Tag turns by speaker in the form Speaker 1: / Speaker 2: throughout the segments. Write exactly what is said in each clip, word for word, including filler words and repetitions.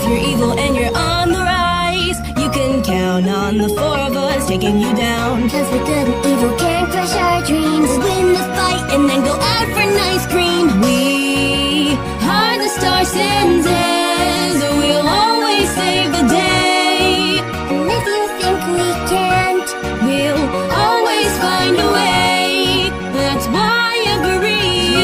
Speaker 1: If you're evil and you're on the rise, you can count on the four of us taking you down.
Speaker 2: Cause the good and evil can't crush our dreams.
Speaker 1: We'll win the fight and then go out for an ice cream. We are the star senses. We'll always save the day.
Speaker 2: And if you think we can't,
Speaker 1: we'll always find a way. That's why every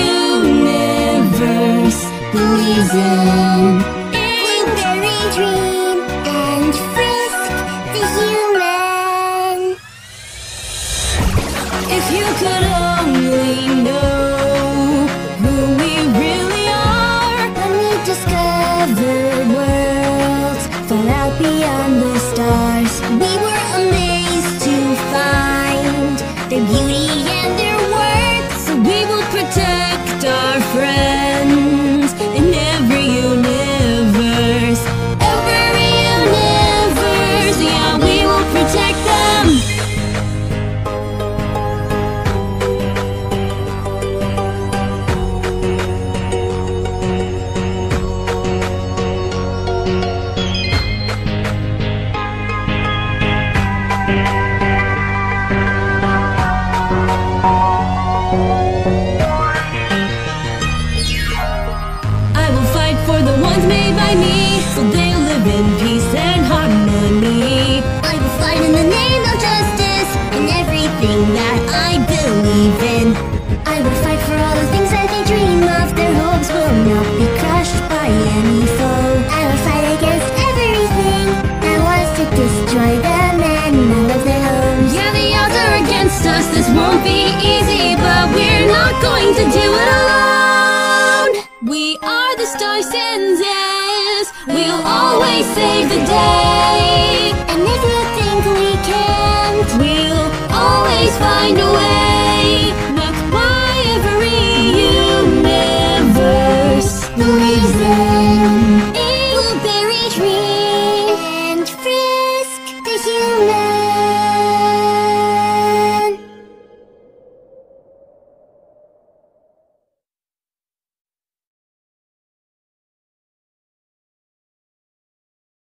Speaker 1: universe believes in
Speaker 2: Blueberry Dream and Frisk the human.
Speaker 1: If you could only know who we really are,
Speaker 2: when we discover worlds far out beyond the stars,
Speaker 1: we were amazed to find
Speaker 2: their beauty and their worth.
Speaker 1: So we will protect our friends in every universe. Every universe, yeah, we will protect them. I will fight for the ones made by me, so they live in peace and harmony.
Speaker 2: I will fight in the name of justice in everything that I believe in. I will fight for all the things that they dream of. Their hopes will not be crushed by any foe. I will fight against everything that wants to destroy them and all of their homes.
Speaker 1: Yeah, the odds are against us, this won't be easy, but we're not going to do it alone. We are the star senses, we'll always save the day.
Speaker 2: And if you think we can't,
Speaker 1: we'll always find a way.